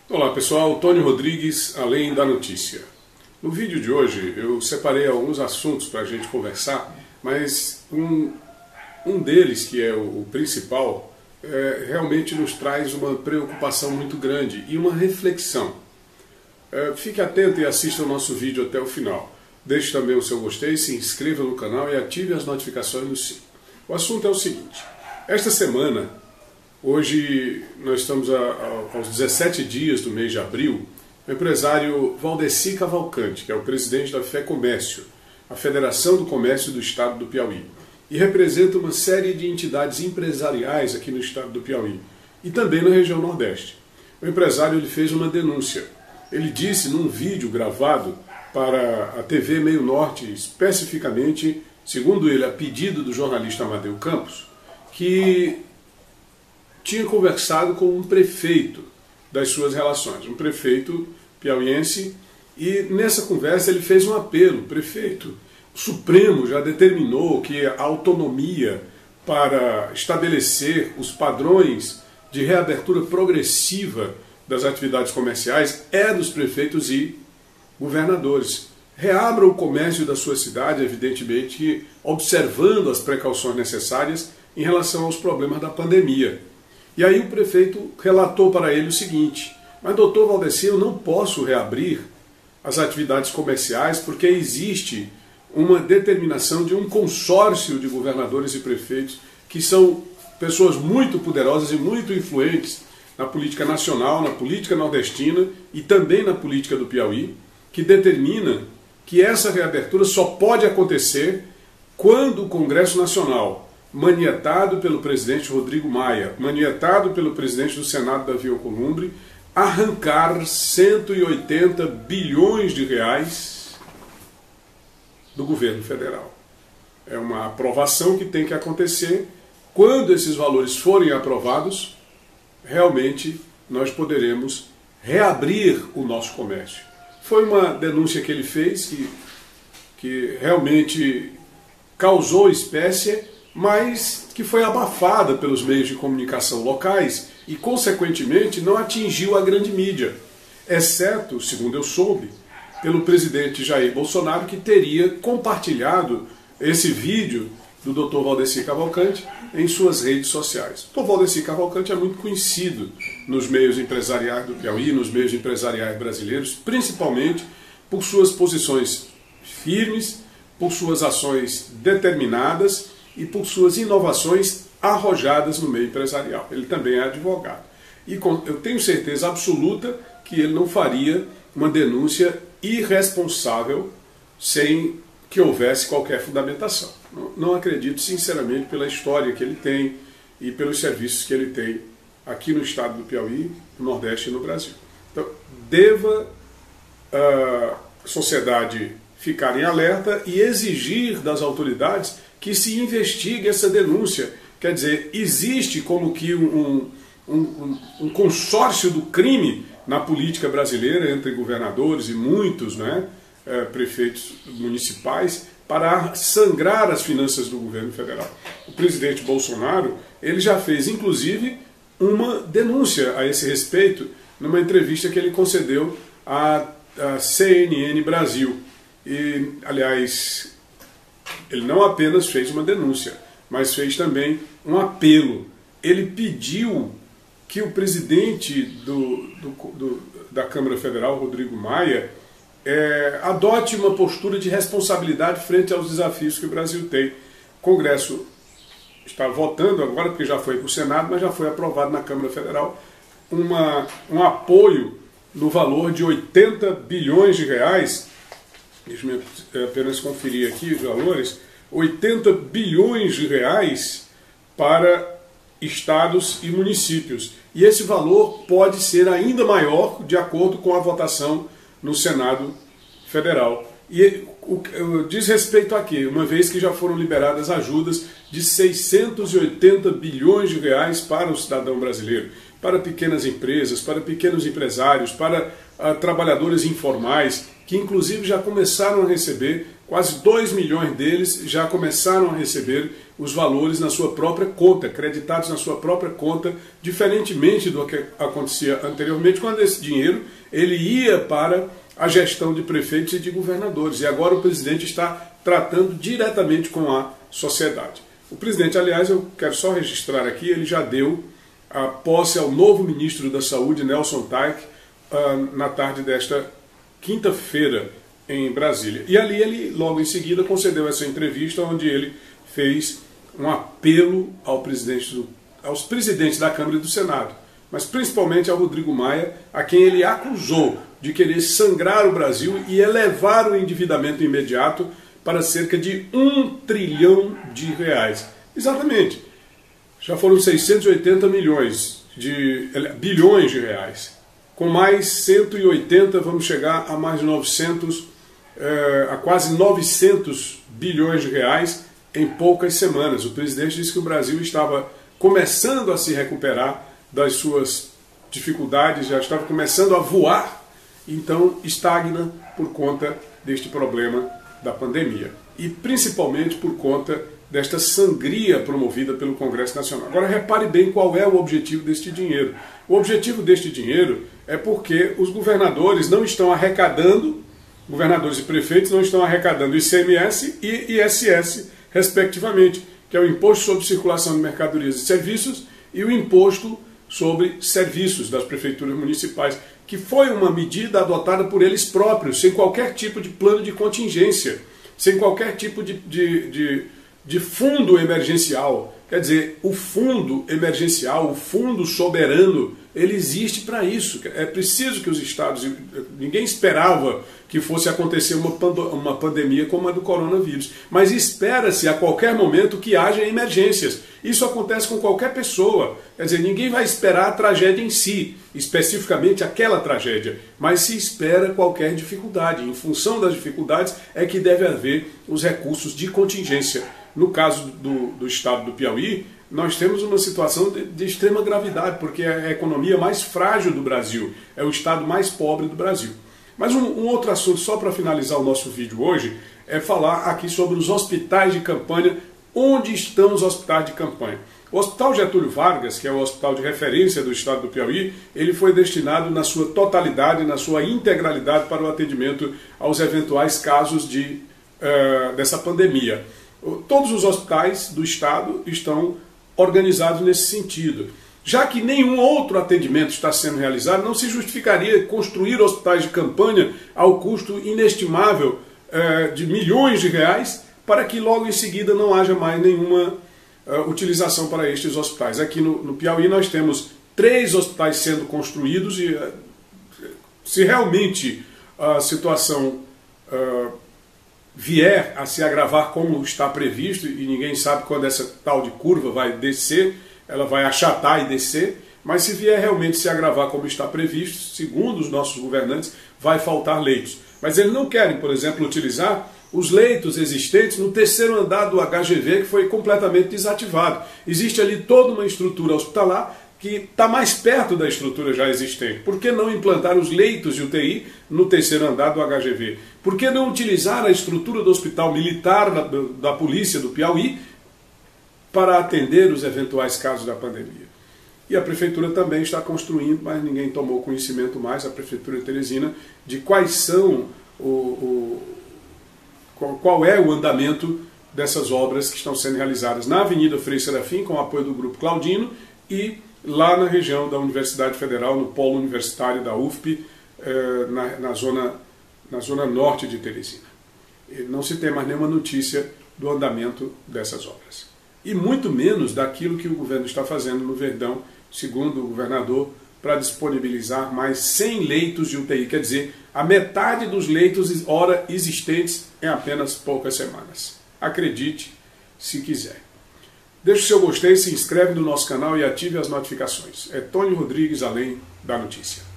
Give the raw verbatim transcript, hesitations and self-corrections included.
Olá pessoal, Tony Rodrigues, Além da Notícia. No vídeo de hoje eu separei alguns assuntos para a gente conversar, mas um, um deles, que é o, o principal, é, realmente nos traz uma preocupação muito grande e uma reflexão. É, fique atento e assista o nosso vídeo até o final. Deixe também o seu gostei, se inscreva no canal e ative as notificações no sino. O assunto é o seguinte: esta semana, hoje nós estamos a, a, aos dezessete dias do mês de abril, o empresário Valdeci Cavalcante, que é o presidente da FEComércio, a Federação do Comércio do Estado do Piauí, e representa uma série de entidades empresariais aqui no estado do Piauí e também na região Nordeste. O empresário ele fez uma denúncia. Ele disse num vídeo gravado para a T V Meio Norte, especificamente, segundo ele, a pedido do jornalista Amadeu Campos, que tinha conversado com um prefeito das suas relações, um prefeito piauiense, e nessa conversa ele fez um apelo: prefeito, o Supremo já determinou que a autonomia para estabelecer os padrões de reabertura progressiva das atividades comerciais é dos prefeitos e governadores. Reabra o comércio da sua cidade, evidentemente observando as precauções necessárias em relação aos problemas da pandemia. E aí o prefeito relatou para ele o seguinte: mas doutor Valdeci, eu não posso reabrir as atividades comerciais porque existe uma determinação de um consórcio de governadores e prefeitos que são pessoas muito poderosas e muito influentes na política nacional, na política nordestina e também na política do Piauí, que determina que essa reabertura só pode acontecer quando o Congresso Nacional, manietado pelo presidente Rodrigo Maia, manietado pelo presidente do Senado, Davi Alcolumbre, arrancar cento e oitenta bilhões de reais do governo federal. É uma aprovação que tem que acontecer. Quando esses valores forem aprovados, realmente nós poderemos reabrir o nosso comércio. Foi uma denúncia que ele fez que, que realmente causou espécie, mas que foi abafada pelos meios de comunicação locais e, consequentemente, não atingiu a grande mídia, exceto, segundo eu soube, pelo presidente Jair Bolsonaro, que teria compartilhado esse vídeo do doutor Valdeci Cavalcante em suas redes sociais. O doutor Valdeci Cavalcante é muito conhecido nos meios empresariais do Piauí, nos meios empresariais brasileiros, principalmente por suas posições firmes, por suas ações determinadas e por suas inovações arrojadas no meio empresarial. Ele também é advogado. E eu tenho certeza absoluta que ele não faria uma denúncia irresponsável sem que houvesse qualquer fundamentação. Não, não acredito, sinceramente, pela história que ele tem e pelos serviços que ele tem aqui no estado do Piauí, no Nordeste e no Brasil. Então, deva a sociedade ficar em alerta e exigir das autoridades que se investigue essa denúncia. Quer dizer, existe como que um, um, um, um consórcio do crime na política brasileira entre governadores e muitos, né, é, prefeitos municipais para sangrar as finanças do governo federal. O presidente Bolsonaro ele já fez, inclusive, uma denúncia a esse respeito numa entrevista que ele concedeu à, à C N N Brasil. E, aliás, ele não apenas fez uma denúncia, mas fez também um apelo. Ele pediu que o presidente do, do, do, da Câmara Federal, Rodrigo Maia, é, adote uma postura de responsabilidade frente aos desafios que o Brasil tem. O Congresso está votando agora, porque já foi para o Senado, mas já foi aprovado na Câmara Federal, uma, um apoio no valor de oitenta bilhões de reais. Deixa eu apenas conferir aqui os valores: oitenta bilhões de reais para estados e municípios. E esse valor pode ser ainda maior de acordo com a votação no Senado Federal. E o, o, diz respeito a quê? Uma vez que já foram liberadas ajudas de seiscentos e oitenta bilhões de reais para o cidadão brasileiro, para pequenas empresas, para pequenos empresários, para uh, trabalhadores informais, que inclusive já começaram a receber quase dois milhões deles já começaram a receber os valores na sua própria conta, creditados na sua própria conta, diferentemente do que acontecia anteriormente, quando esse dinheiro ele ia para a gestão de prefeitos e de governadores. E agora o presidente está tratando diretamente com a sociedade. O presidente, aliás, eu quero só registrar aqui, ele já deu a posse ao novo ministro da Saúde, Nelson Taik, na tarde desta quinta-feira em Brasília. E ali ele, logo em seguida, concedeu essa entrevista onde ele fez um apelo ao presidente do, aos presidentes da Câmara e do Senado, mas principalmente ao Rodrigo Maia, a quem ele acusou de querer sangrar o Brasil e elevar o endividamento imediato para cerca de um trilhão de reais. Exatamente. Já foram seiscentos e oitenta milhões de bilhões de reais. Com mais cento e oitenta, vamos chegar a mais de novecentos, eh, a quase novecentos bilhões de reais em poucas semanas. O presidente disse que o Brasil estava começando a se recuperar das suas dificuldades, já estava começando a voar, então estagna por conta deste problema da pandemia. E principalmente por conta desta sangria promovida pelo Congresso Nacional. Agora repare bem qual é o objetivo deste dinheiro. O objetivo deste dinheiro é porque os governadores não estão arrecadando, governadores e prefeitos não estão arrecadando I C M S e I S S, respectivamente, que é o Imposto sobre Circulação de Mercadorias e Serviços e o Imposto sobre Serviços das Prefeituras Municipais, que foi uma medida adotada por eles próprios, sem qualquer tipo de plano de contingência, sem qualquer tipo de, de, de, de fundo emergencial. Quer dizer, o fundo emergencial, o fundo soberano, ele existe para isso. É preciso que os estados... Ninguém esperava que fosse acontecer uma, uma pandemia como a do coronavírus, mas espera-se a qualquer momento que haja emergências. Isso acontece com qualquer pessoa. Quer dizer, ninguém vai esperar a tragédia em si, especificamente aquela tragédia, mas se espera qualquer dificuldade. Em função das dificuldades é que deve haver os recursos de contingência. No caso do, do estado do Piauí, nós temos uma situação de, de extrema gravidade, porque é a economia mais frágil do Brasil, é o estado mais pobre do Brasil. Mas um, um outro assunto, só para finalizar o nosso vídeo hoje, é falar aqui sobre os hospitais de campanha. Onde estão os hospitais de campanha? O Hospital Getúlio Vargas, que é o hospital de referência do estado do Piauí, ele foi destinado na sua totalidade, na sua integralidade para o atendimento aos eventuais casos de, uh, dessa pandemia. Todos os hospitais do estado estão organizados nesse sentido. Já que nenhum outro atendimento está sendo realizado, não se justificaria construir hospitais de campanha ao custo inestimável uh, de milhões de reais, para que logo em seguida não haja mais nenhuma uh, utilização para estes hospitais. Aqui no, no Piauí nós temos três hospitais sendo construídos e uh, se realmente a situação uh, vier a se agravar como está previsto, e ninguém sabe quando essa tal de curva vai descer, ela vai achatar e descer, mas se vier realmente se agravar como está previsto, segundo os nossos governantes, vai faltar leitos. Mas eles não querem, por exemplo, utilizar os leitos existentes no terceiro andar do H G V, que foi completamente desativado. Existe ali toda uma estrutura hospitalar que está mais perto da estrutura já existente. Por que não implantar os leitos de U T I no terceiro andar do H G V? Por que não utilizar a estrutura do Hospital Militar da, da Polícia do Piauí para atender os eventuais casos da pandemia? E a Prefeitura também está construindo, mas ninguém tomou conhecimento mais, a Prefeitura de Teresina, de quais são o... o qual é o andamento dessas obras que estão sendo realizadas na Avenida Frei Serafim, com o apoio do Grupo Claudino, e lá na região da Universidade Federal, no polo universitário da U F P, na, na, zona, na zona norte de Teresina. E não se tem mais nenhuma notícia do andamento dessas obras. E muito menos daquilo que o governo está fazendo no Verdão, segundo o governador, para disponibilizar mais cem leitos de U T I, quer dizer, a metade dos leitos ora existentes em apenas poucas semanas. Acredite, se quiser. Deixe o seu gostei, se inscreve no nosso canal e ative as notificações. É Tony Rodrigues, Além da Notícia.